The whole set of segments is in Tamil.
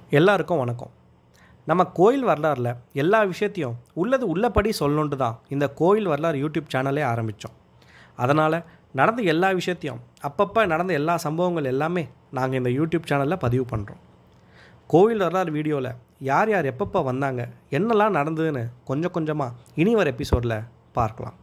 எல்லாருக்கும் வணக்கம். நம்ம கோயில் வரலாறில் எல்லா விஷயத்தையும் உள்ளபடி சொல்லணுன்ட்டு தான் இந்த கோயில் வரலாறு யூடியூப் சேனலே ஆரம்பித்தோம். அதனால் நடந்த எல்லா விஷயத்தையும் அப்பப்போ நடந்த எல்லா சம்பவங்கள் எல்லாமே நாங்கள் இந்த யூடியூப் சேனலில் பதிவு பண்ணுறோம். கோயில் வரலாறு வீடியோவில் யார் யார் எப்பப்போ வந்தாங்க, என்னெல்லாம் நடந்ததுன்னு கொஞ்சம் கொஞ்சமாக இனி வர எபிசோடில் பார்க்கலாம்.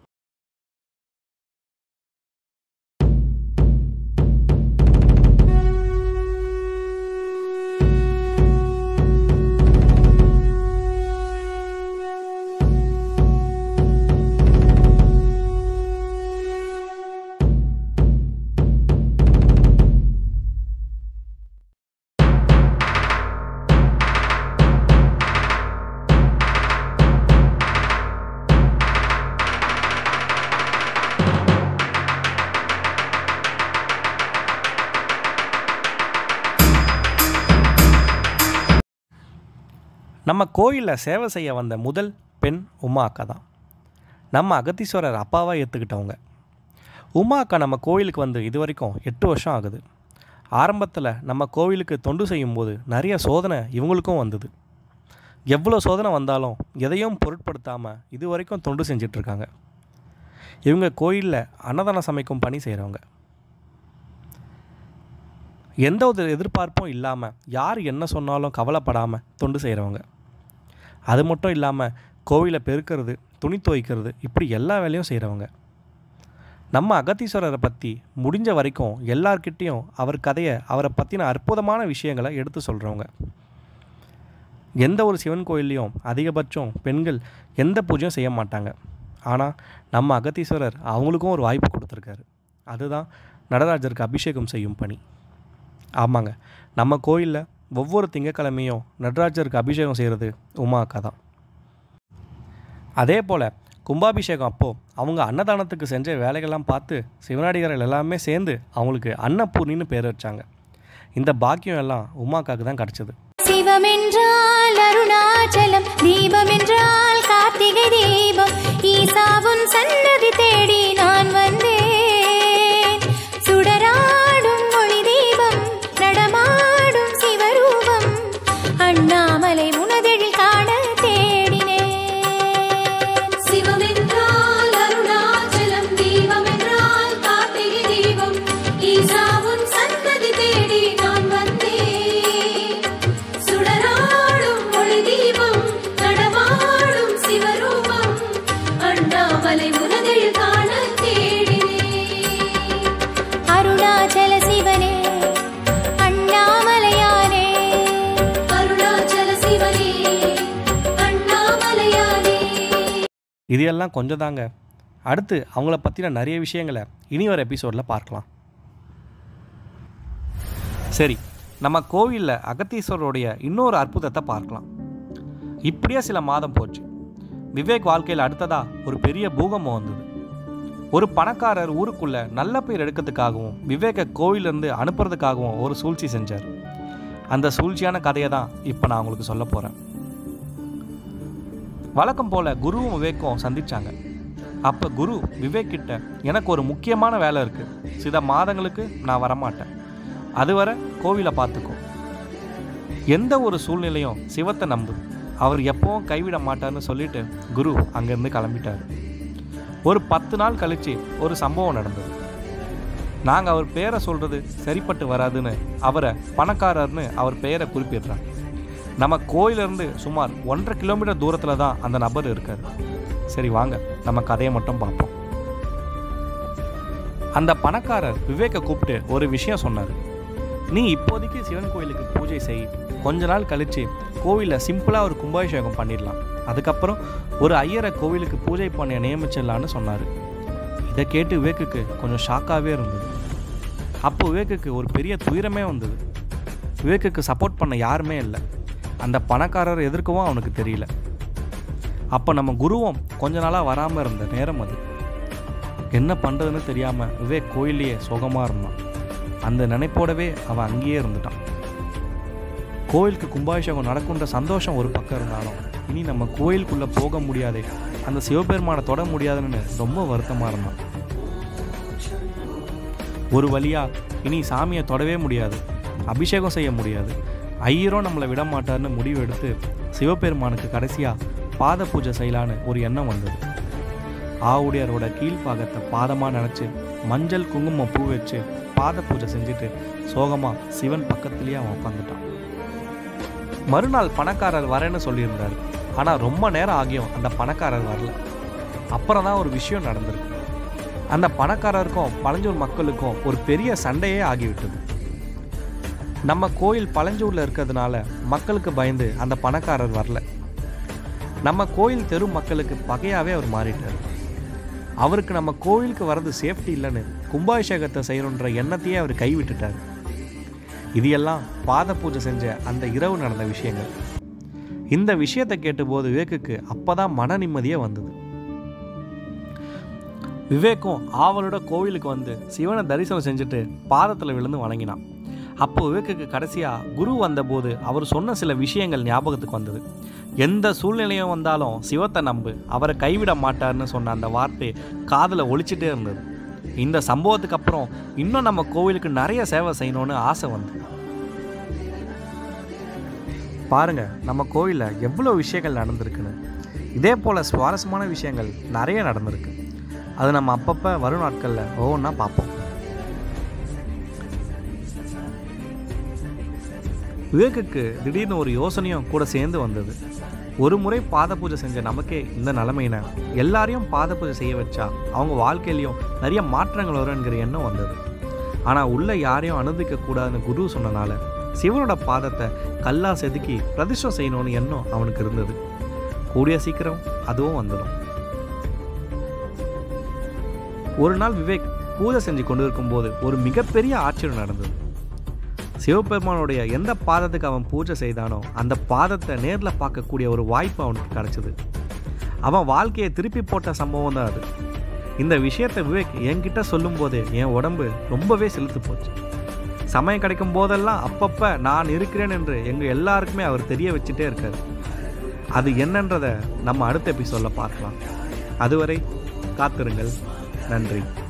நம்ம கோயிலில் சேவை செய்ய வந்த முதல் பெண் உமா அக்கா தான். நம்ம அகத்தீஸ்வரர் அப்பாவாக ஏற்றுக்கிட்டவங்க. உமா அக்கா நம்ம கோயிலுக்கு வந்து இது வரைக்கும் 8 வருஷம் ஆகுது. ஆரம்பத்தில் நம்ம கோவிலுக்கு தொண்டு செய்யும்போது நிறைய சோதனை இவங்களுக்கும் வந்தது. எவ்வளோ சோதனை வந்தாலும் எதையும் பொருட்படுத்தாமல் இது வரைக்கும் தொண்டு செஞ்சிட்ருக்காங்க. இவங்க கோயிலில் அன்னதானம் சமைக்கும் பணி செய்கிறவங்க. எந்த ஒரு எதிர்பார்ப்பும் இல்லாமல் யார் என்ன சொன்னாலும் கவலைப்படாமல் தொண்டு செய்கிறவங்க. அது மட்டும் இல்லாமல் கோவிலை பெருக்கிறது, துணி துவைக்கிறது, இப்படி எல்லா வேலையும் செய்கிறவங்க. நம்ம அகத்தீஸ்வரரை பற்றி முடிஞ்ச வரைக்கும் எல்லார்கிட்டேயும் அவர் கதையை, அவரை பற்றின அற்புதமான விஷயங்களை எடுத்து சொல்கிறவங்க. எந்த ஒரு சிவன் கோயில்லையும் அதிகபட்சம் பெண்கள் எந்த பூஜையும் செய்ய மாட்டாங்க. ஆனால் நம்ம அகத்தீஸ்வரர் அவங்களுக்கும் ஒரு வாய்ப்பு கொடுத்துருக்காரு. அதுதான் நடராஜருக்கு அபிஷேகம் செய்யும் பணி. ஆமாங்க, நம்ம கோயிலில் ஒவ்வொரு திங்கக்கிழமையும் நடராஜருக்கு அபிஷேகம் செய்கிறது உமா அக்கா தான். அதே போல் கும்பாபிஷேகம் அப்போது அவங்க அன்னதானத்துக்கு செஞ்ச வேலைகள்லாம் பார்த்து சிவனடியார்கள் எல்லாமே சேர்ந்து அவங்களுக்கு அன்னபூர்ணின்னு பேர் வச்சாங்க. இந்த பாக்கியம் எல்லாம் உமா அக்காவுக்கு தான் கிடச்சிது. சிவம் என்றால் அருணாச்சலம், தீபம் என்றால் கார்த்திகை தீபம், ஈசாவும் சன்னதி தேடி நான் வந்தேன். சுடராடும் ஒளி தீபம், நடமாடும் சிவரூபம், அண்ணாமலை உனதெழில் காண தேடினேன். சிவம் என்றால் அருணாச்சலம், தீபம் என்றால் கார்த்திகை தீபம், ஈசாவும் சன்னதி தேடி நான் வந்தேன். சுடராடும் ஒளி தீபம், நடமாடும் சிவரூபம், அண்ணாமலை உனதெழில் காண தேடினேன். அருணாச்சல சிவனே, அண்ணாமலையானே, அருணாச்சல சிவனே, அண்ணாமலையானே. இது எல்லாம் கொஞ்சம் தாங்க. அடுத்து அவங்கள பற்றின நிறைய விஷயங்களை இனி வர எபிசோடில் பார்க்கலாம். சரி, நம்ம கோவிலில் அகத்தீஸ்வரருடைய இன்னொரு அற்புதத்தை பார்க்கலாம். இப்படியே சில மாதம் போச்சு. விவேக் வாழ்க்கையில் அடுத்ததாக ஒரு பெரிய பூகம்பம் வந்தது. ஒரு பணக்காரர் ஊருக்குள்ளே நல்ல பேர் எடுக்கிறதுக்காகவும் விவேக்கை கோவிலிருந்து அனுப்புறதுக்காகவும் ஒரு சூழ்ச்சி செஞ்சார். அந்த சூழ்ச்சியான கதையை தான் இப்போ நான் உங்களுக்கு சொல்ல போகிறேன். வழக்கம் போல் குருவும் விவேக்கும் சந்தித்தாங்க. அப்போ குரு விவேக் கிட்ட, எனக்கு ஒரு முக்கியமான வேலை இருக்குது, சில மாதங்களுக்கு நான் வரமாட்டேன், அதுவரை கோவிலை பார்த்துக்கோ, எந்த ஒரு சூழ்நிலையும் சிவத்தை நம்பு, அவர் எப்பவும் கைவிட மாட்டார்னு சொல்லிட்டு குரு அங்கேருந்து கிளம்பிட்டார். ஒரு 10 நாள் கழித்து ஒரு சம்பவம் நடந்தது. நாங்கள் அவர் பேரை சொல்கிறது சரிப்பட்டு வராதுன்னு அவரை பணக்காரர்னு அவர் பெயரை குறிப்பிடுறாங்க. நம்ம கோயிலிருந்து சுமார் 1.5 கிலோமீட்டர் தூரத்தில் தான் அந்த நபர் இருக்கார். சரி வாங்க நம்ம கதையை மட்டும் பார்ப்போம். அந்த பணக்காரர் விவேக்கை கூப்பிட்டு ஒரு விஷயம் சொன்னார். நீ இப்போதைக்கு சிவன் கோயிலுக்கு பூஜை செய், கொஞ்ச நாள் கழித்து கோவிலில் சிம்பிளாக ஒரு கும்பாபிஷேகம் பண்ணிடலாம், அதுக்கப்புறம் ஒரு ஐயரை கோவிலுக்கு பூஜை பண்ண நியமிச்சிடலான்னு சொன்னார். இதை கேட்டு விவேக்குக்கு கொஞ்சம் ஷாக்காகவே இருந்தது. அப்போ விவேக்குக்கு ஒரு பெரிய துயரமே வந்தது. விவேக்குக்கு சப்போர்ட் பண்ண யாருமே இல்லை. அந்த பணக்காரர் எதிர்க்கவும் அவனுக்கு தெரியல. அப்போ நம்ம குருவும் கொஞ்ச நாளாக வராமல் இருந்த நேரம் அது. என்ன பண்ணுறதுன்னு தெரியாமல் விவேக் கோயிலையே சுகமாக இருந்தான். அந்த நினைப்போடவே அவன் அங்கேயே இருந்துட்டான். கோயிலுக்கு கும்பாபிஷேகம் நடக்குன்ற சந்தோஷம் ஒரு பக்கம் இருந்தாலும் இனி நம்ம கோயிலுக்குள்ளே போக முடியாதே, அந்த சிவபெருமானை தொட முடியாதுன்னு ரொம்ப வருத்தமாக இருந்தான். ஒரு வழியாக இனி சாமியை தொடவே முடியாது, அபிஷேகம் செய்ய முடியாது, ஐயரும் நம்மளை விட மாட்டார்னு முடிவு எடுத்து சிவபெருமானுக்கு கடைசியாக பாத பூஜை செய்யலான்னு ஒரு எண்ணம் வந்தது. ஆவுடையாரோட கீழ்ப்பாகத்தை பாதமாக நினச்சி மஞ்சள் குங்குமம் பூ வச்சு பாத பூஜை செஞ்சுட்டு சோகமாக சிவன் பக்கத்துலேயே அவன் உட்காந்துட்டான். மறுநாள் பணக்காரர் வரேன்னு சொல்லியிருந்தார். ஆனால் ரொம்ப நேரம் ஆகியும் அந்த பணக்காரர் வரல. அப்புறம் தான் ஒரு விஷயம் நடந்திருக்கு. அந்த பணக்காரருக்கும் பழஞ்சூர் மக்களுக்கும் ஒரு பெரிய சண்டையே ஆகிவிட்டது. நம்ம கோயில் பழஞ்சூரில் இருக்கிறதுனால மக்களுக்கு பயந்து அந்த பணக்காரர் வரல. நம்ம கோயில் தெரு மக்களுக்கு பகையாகவே அவர் மாறிட்டார். அவருக்கு நம்ம கோயிலுக்கு வர்றது சேஃப்டி இல்லைன்னு கும்பாபிஷேகத்தை செய்யணுன்ற எண்ணத்தையே அவர் கைவிட்டுட்டார். இது எல்லாம் பாத பூஜை செஞ்ச அந்த இரவு நடந்த விஷயங்கள். இந்த விஷயத்தை கேட்டபோது விவேக்குக்கு அப்போதான் மன நிம்மதியே வந்தது. விவேக்கும் ஆவலோட கோவிலுக்கு வந்து சிவனை தரிசனம் செஞ்சுட்டு பாதத்தில் விழுந்து வணங்கினான். அப்போ விவேக்குக்கு கடைசியாக குரு வந்தபோது அவர் சொன்ன சில விஷயங்கள் ஞாபகத்துக்கு வந்தது. எந்த சூழ்நிலையும் வந்தாலும் சிவத்தை நம்பு, அவரை கைவிட மாட்டார்னு சொன்ன அந்த வார்த்தை காதில் ஒலிச்சிட்டே இருந்தது. இந்த சம்பவத்துக்கு அப்புறம் இன்னும் நம்ம கோவிலுக்கு நிறைய சேவை செய்யணும்னு ஆசை வந்து. பாருங்க, நம்ம கோயிலில் எவ்வளோ விஷயங்கள் நடந்திருக்குன்னு. இதே போல் சுவாரஸ்யமான விஷயங்கள் நிறைய நடந்திருக்கு. அது நம்ம அப்பப்போ வரும் நாட்களில் ஒவ்வொன்றா பார்ப்போம். விவேக்குக்கு திடீர்னு ஒரு யோசனையும் கூட சேர்ந்து வந்தது. ஒரு முறை பாத பூஜை செஞ்ச நமக்கே இந்த நிலைமையின எல்லாரையும் பாத பூஜை செய்ய வச்சா அவங்க வாழ்க்கையிலையும் நிறைய மாற்றங்கள் வரும்ங்கிற எண்ணம் வந்தது. ஆனால் உள்ள யாரையும் அனுமதிக்க கூடாதுன்னு குரு சொன்னனால சிவனோட பாதத்தை கல்லா செதுக்கி பிரதிஷ்டம் செய்யணும்னு எண்ணம் அவனுக்கு இருந்தது. கூடிய சீக்கிரம் அதுவும் வந்துடும். ஒரு நாள் விவேக் பூஜை செஞ்சு கொண்டு இருக்கும்போது ஒரு மிகப்பெரிய ஆச்சரியம் நடந்தது. சிவபெருமானுடைய எந்த பாதத்துக்கு அவன் பூஜை செய்தானோ அந்த பாதத்தை நேரில் பார்க்கக்கூடிய ஒரு வாய்ப்பு அவனுக்கு கிடைச்சது. அவன் வாழ்க்கையை திருப்பி போட்ட சம்பவம் தான் அது. இந்த விஷயத்தை விவேக் என்கிட்ட சொல்லும்போது என் உடம்பு ரொம்பவே செலுத்து போச்சு. சமயம் கிடைக்கும் போதெல்லாம் அப்பப்போ நான் இருக்கிறேன் என்று எங்கள் எல்லாருக்குமே அவர் தெரிய வச்சுட்டே இருக்காரு. அது என்னன்றதை நம்ம அடுத்த எபிசோடில் பார்க்கலாம். அதுவரை காத்திருங்கள். நன்றி.